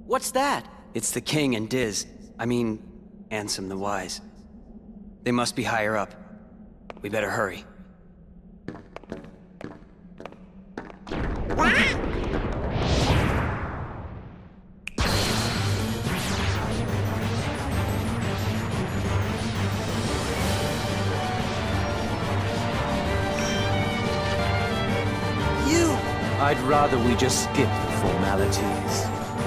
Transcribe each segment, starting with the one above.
What's that? It's the king and Diz. I mean, Ansem the Wise. They must be higher up. We better hurry. I'd rather we just skip the formalities.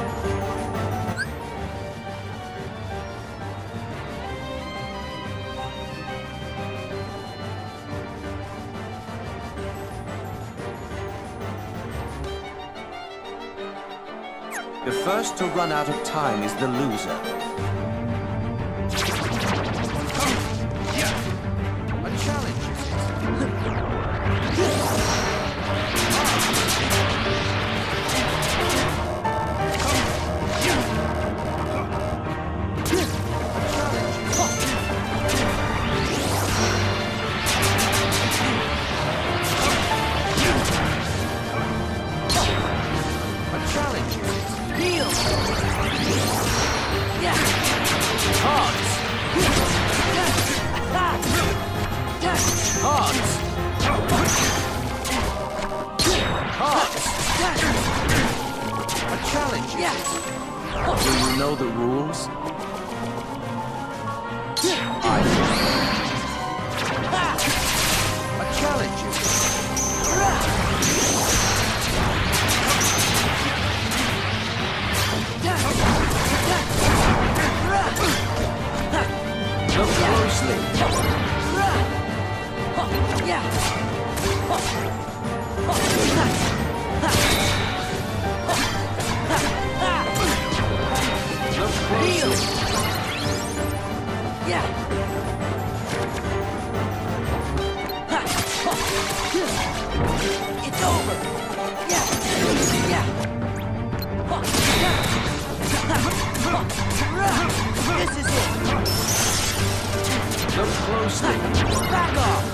The first to run out of time is the loser. A challenge, is it? Do you know the rules? A challenge. Look closely. It's over. This is it. Look closely. Back off.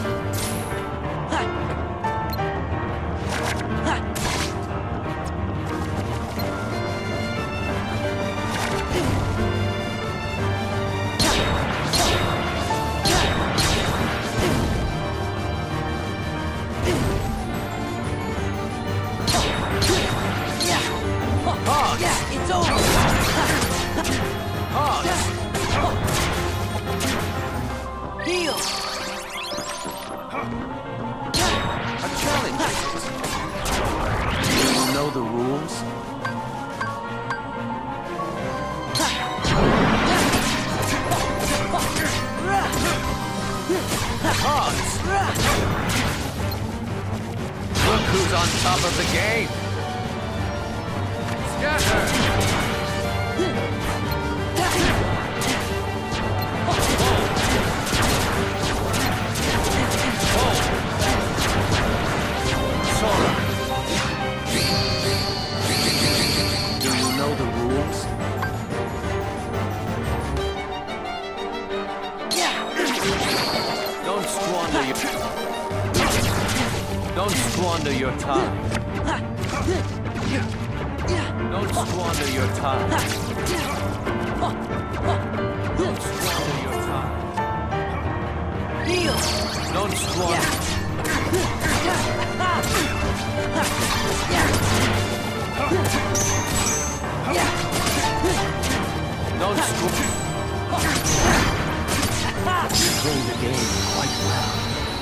It's over! Heal! A challenge! Do you know the rules? Look who's on top of the game! Scatter! Sora! Do you know the rules? Don't squander your time. Don't squander your time. Don't squander your time. Heal! Don't squander. Don't squander. You play the game quite well.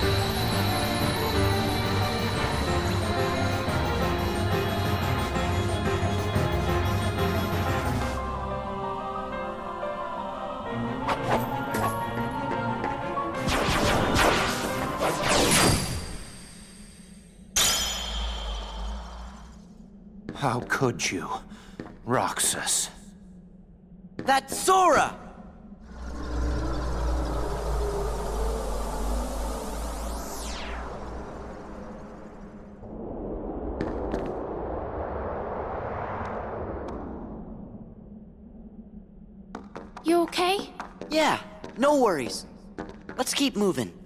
How could you, Roxas? That's Sora! You okay? Yeah, no worries. Let's keep moving.